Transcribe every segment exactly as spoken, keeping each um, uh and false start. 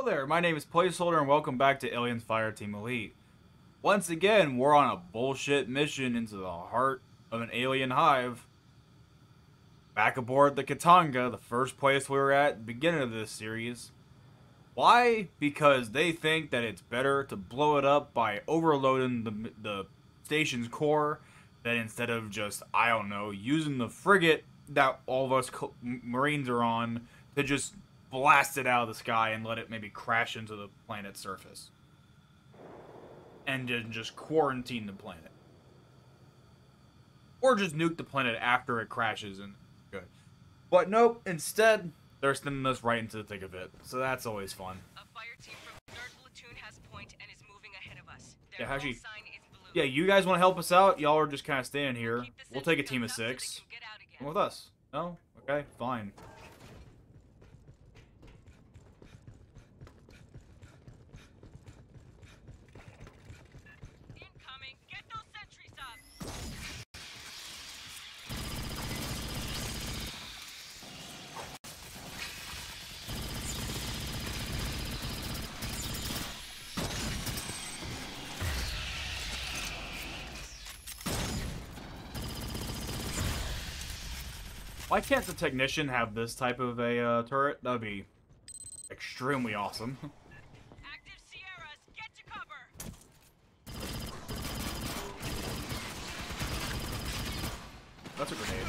Hello there, my name is Placeholder and welcome back to Aliens Fireteam Elite. Once again, we're on a bullshit mission into the heart of an alien hive. Back aboard the Katanga, the first place we were at at the beginning of this series. Why? Because they think that it's better to blow it up by overloading the, the station's core than instead of just, I don't know, using the frigate that all of us Marines are on to just blast it out of the sky and let it maybe crash into the planet's surface. And then just quarantine the planet. Or just nuke the planet after it crashes and good. But nope, instead, they're sending us right into the thick of it. So that's always fun. A fire team from third platoon has point and is moving ahead of us. Their Yeah, Haji. call sign is blue. Yeah, you guys want to help us out? Y'all are just kind of staying here. We'll take a team of six. So Come with us. No? Okay, fine. Incoming. Get those sentries up. Why can't the technician have this type of a uh, turret? That would be extremely awesome. Active Sierras, get to cover. That's a grenade.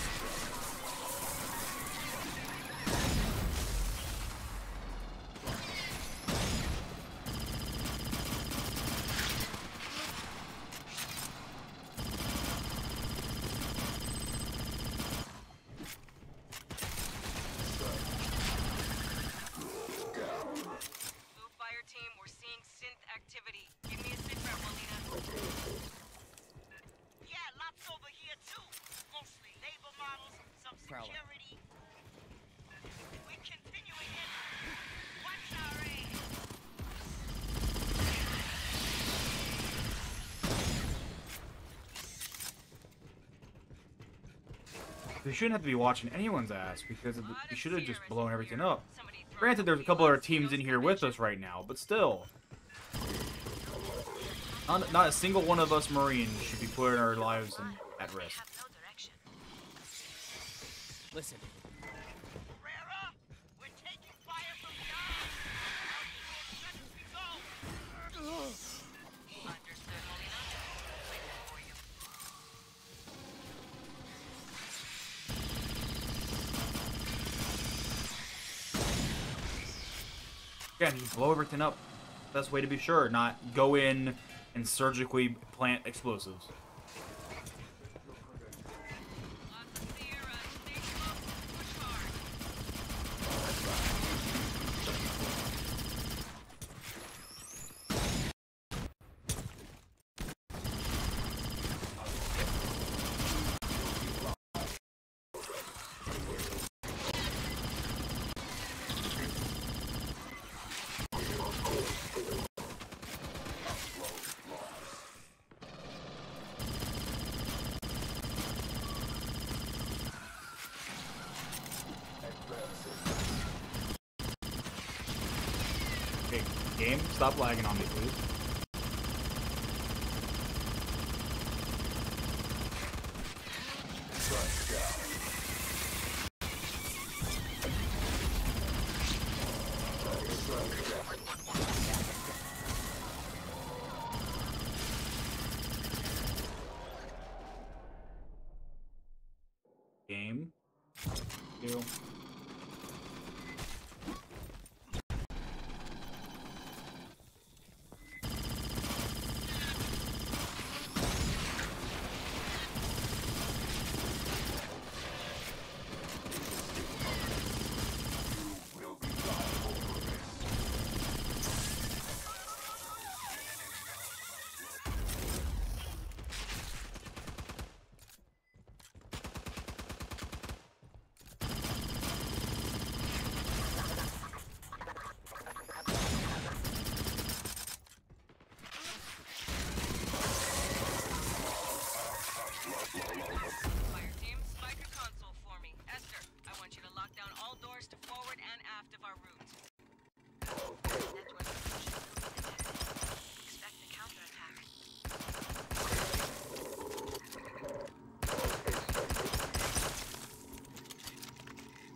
Blue fire team, we're seeing synth activity. Give me a sit rep, Molina. Yeah, lots over here too. Mostly labor models, some security. We continuing in. Watch our aim. They shouldn't have to be watching anyone's ass because of the, they should have just blown everything up. Somebody throw Granted, there's a couple other teams in here with us right now, but still. Not, not a single one of us Marines should be putting our lives in, at risk. have no direction. Listen, Rara, we're taking fire from beyond. Understood, Molina. Waiting for you. Again, just blow everything up. Best way to be sure, not go in and surgically plant explosives. Lots of Sierra. Stay close. Push hard. Okay, game, stop lagging on me, please. Game. Two.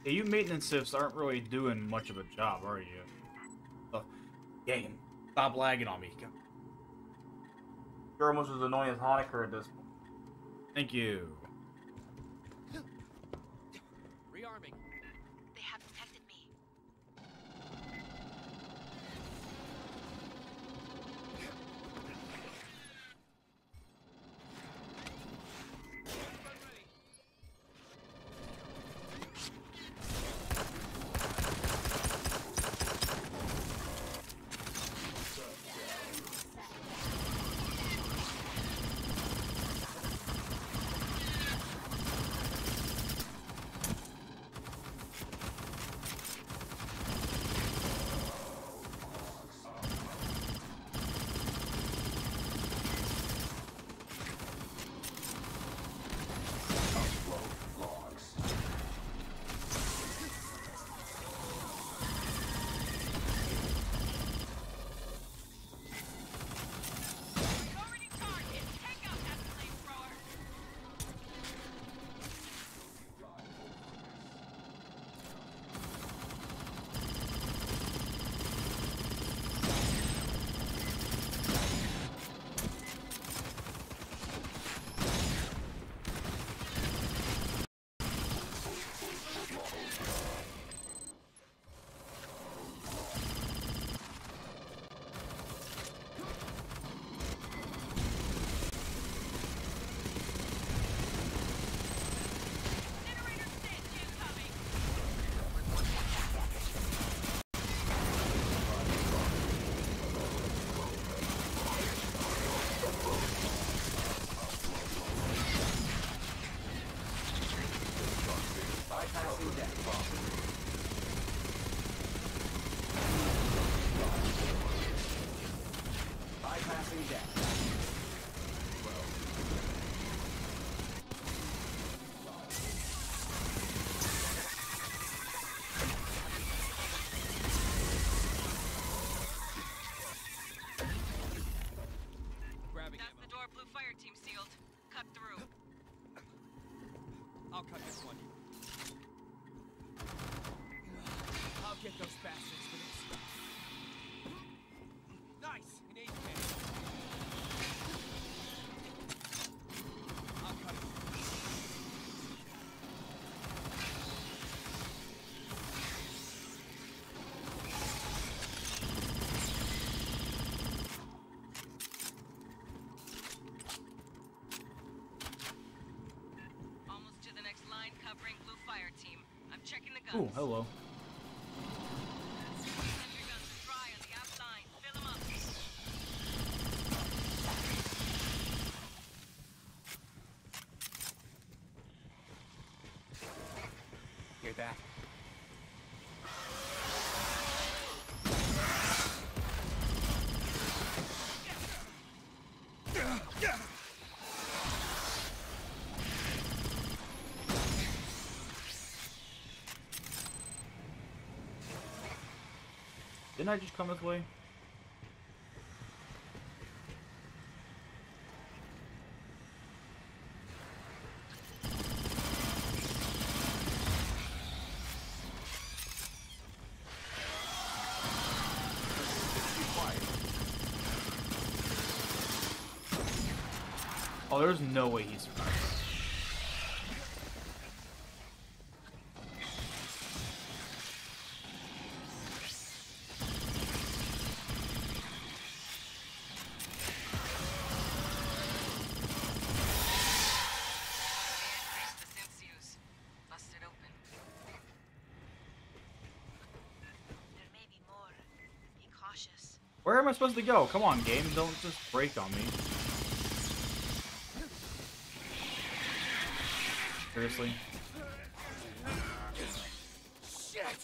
Yeah, you maintenance sifs aren't really doing much of a job, are you? Oh, game. Stop lagging on me. You're almost as annoying as Honecker at this point. Thank you. Rearming. They have detected me. Already target. Take out that flamethrower. Generator six incoming. Bypassing deck. Bypassing deck. Grabbing That's ammo. the door Blue Fire Team sealed. Cut through. I'll cut this one. I'll get those bastards for this. Nice! An eight K. I'll cut it. Almost to the next line covering Blue Fire Team. I'm checking the Ooh, guns. hello. Sentry guns are dry on the aft line. Fill them up. Hear that? Didn't I just come this way? Oh, there's no way he survived. The Sensius. Busted open. There may be more. Be cautious. Where am I supposed to go? Come on, game. Don't just break on me. Seriously? Shit!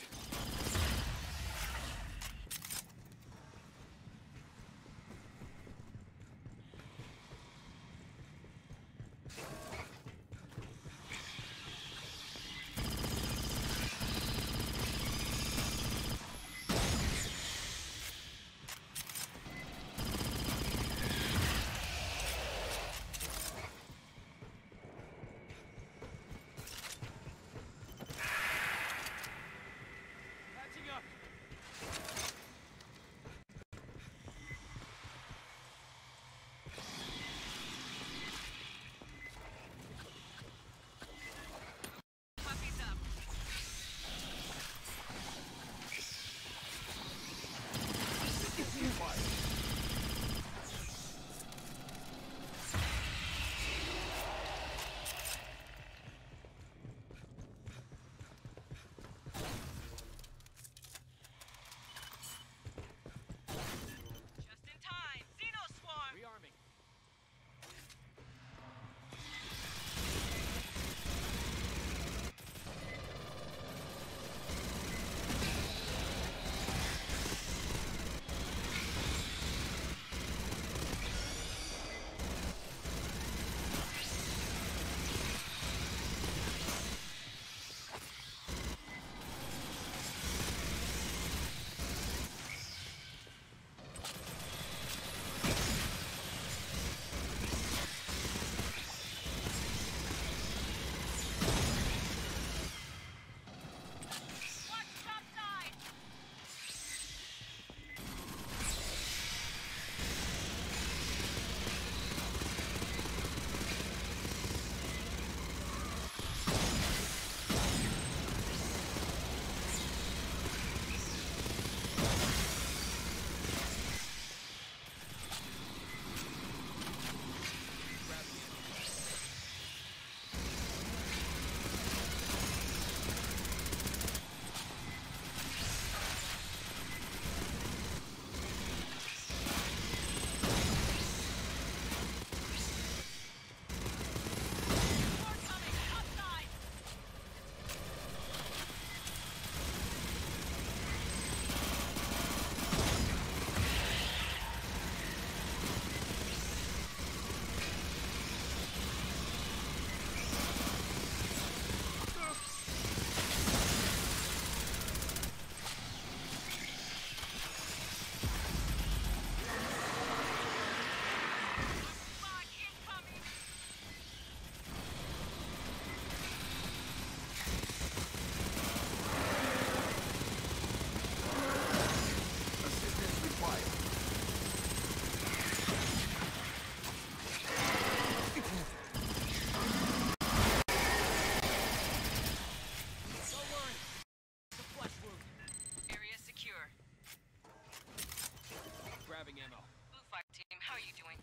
ammo. Blue Fire Team, how are you doing?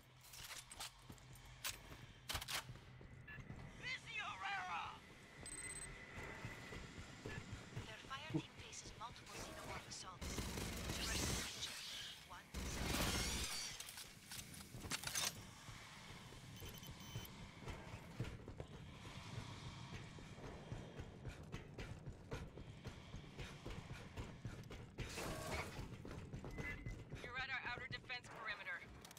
Busy Herrera! Their fire team faces multiple xenomorph assaults. First picture. One. You're at our outer defense perimeter.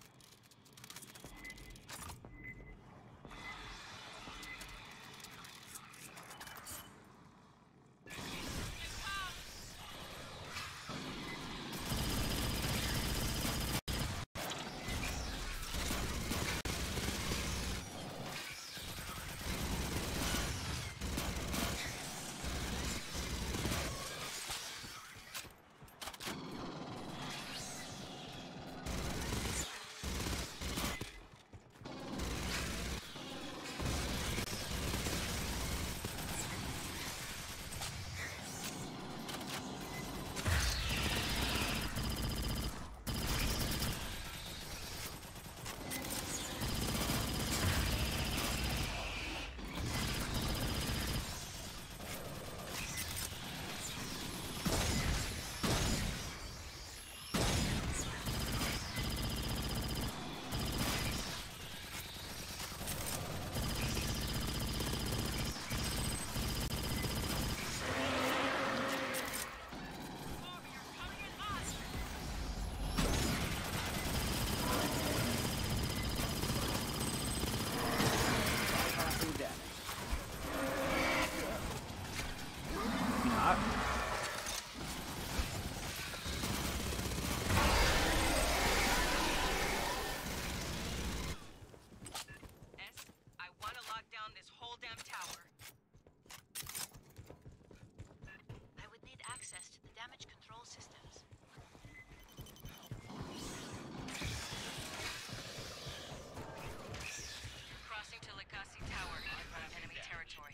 Bypassing damage. Not. S, I want to lock down this whole damn tower. I would need access to the damage control systems. Crossing to Lacassi Tower, enemy territory.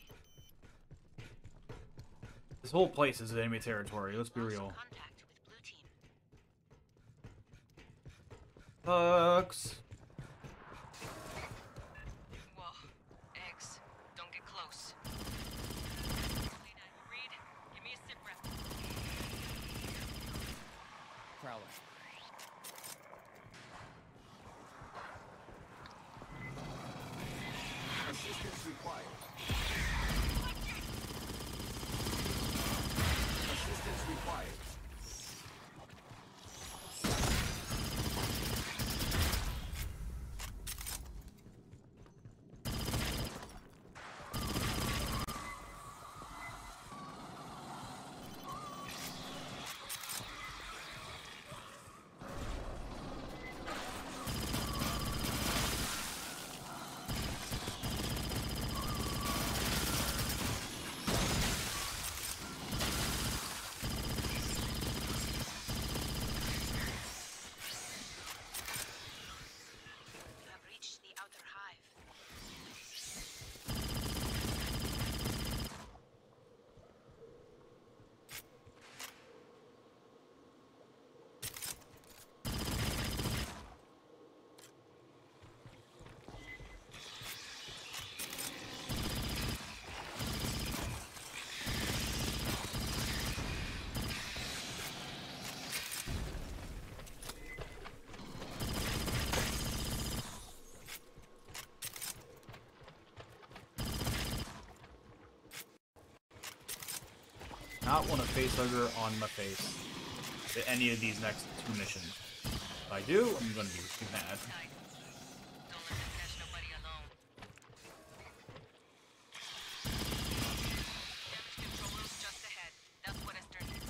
This whole place is enemy territory. Let's be Lost real. contact with blue team. Bugs. Whoa, eggs. Don't get close. Lena, you read? Give me a sit rep. Prowler. Assistance required. Assistance required. You have reached the outer hive. Not want a facehugger on my face at any of these next two missions. If I do, I'm gonna be mad. Tight. Don't let them catch nobody alone. Damage control room's just ahead. That's what Esther needs.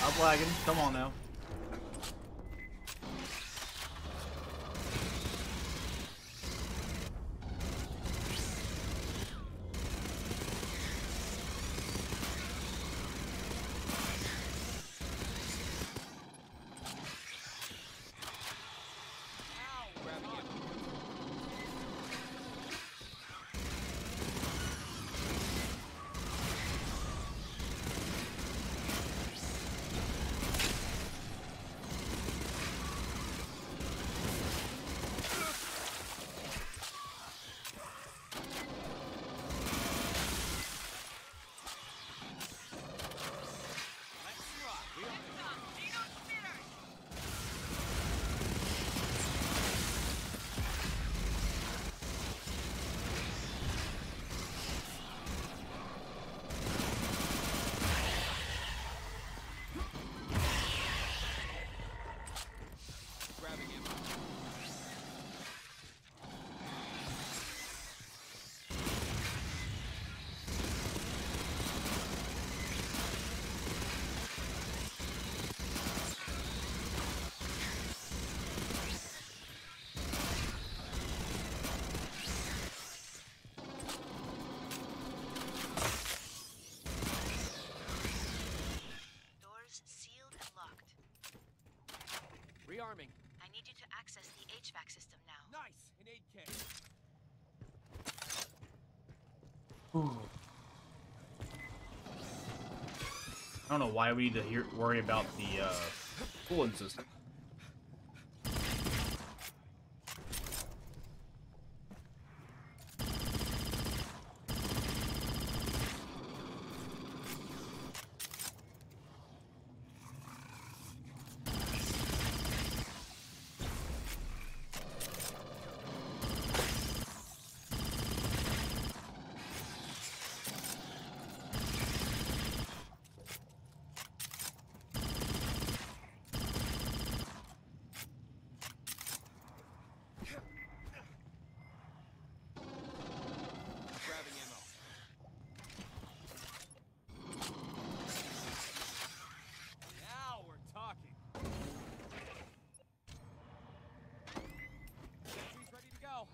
I'm lagging. Come on now. Grabbing him. Let's rock. We are grabbing him. Doors sealed and locked. Rearming. I need you to access the H V A C system now. Nice. An aid kit. I don't know why we need to hear, worry about the uh, cooling system. Grabbing ammo. Now we're talking. Sentry's ready to go.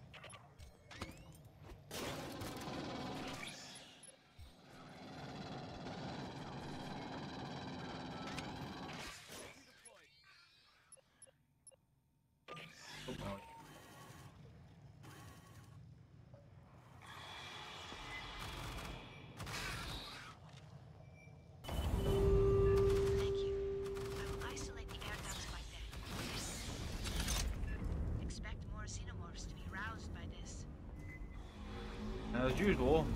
Sentry deployed. Oh, Thank you. I will isolate the air ducts by then. Expect more xenomorphs to be roused by this. as usual.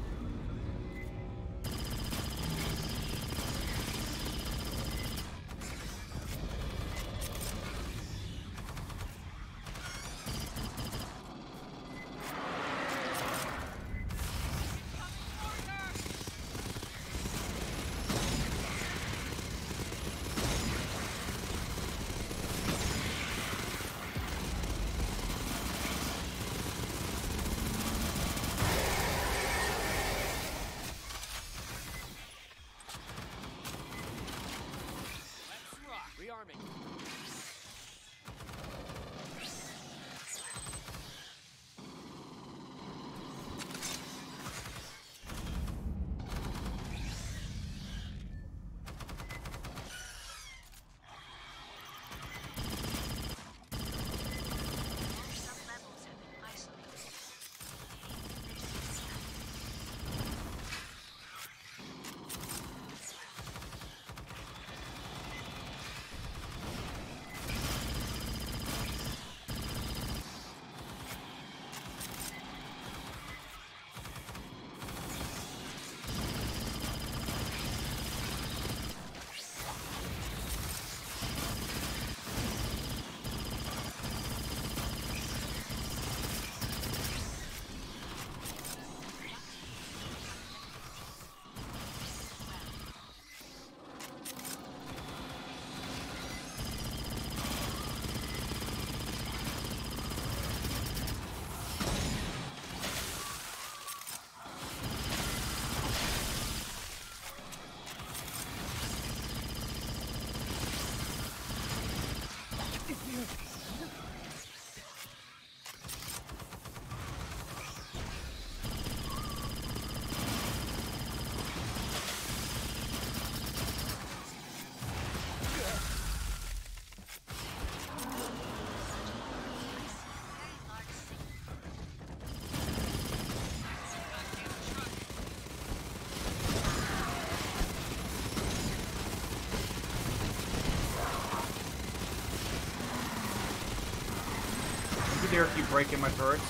here keep breaking my turrets.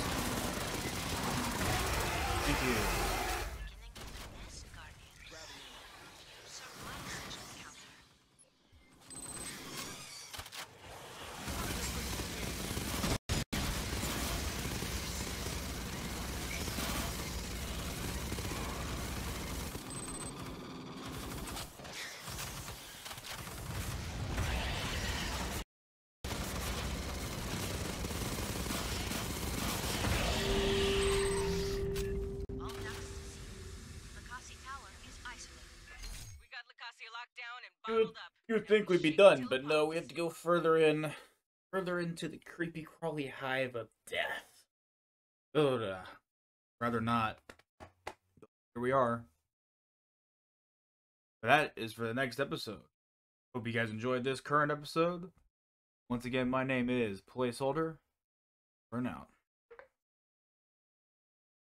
Thank you. Beginning with the nest, Guardian. Survive such an encounter. All ducks to sea. Lakasi Tower is isolated. We got Lacasia locked down and You would, bottled up. you would think we'd be done, but no, we have to go further in. Further into the creepy crawly hive of death. Ugh. Rather not. Here we are. That is for the next episode. Hope you guys enjoyed this current episode. Once again, my name is Placeholder. For now.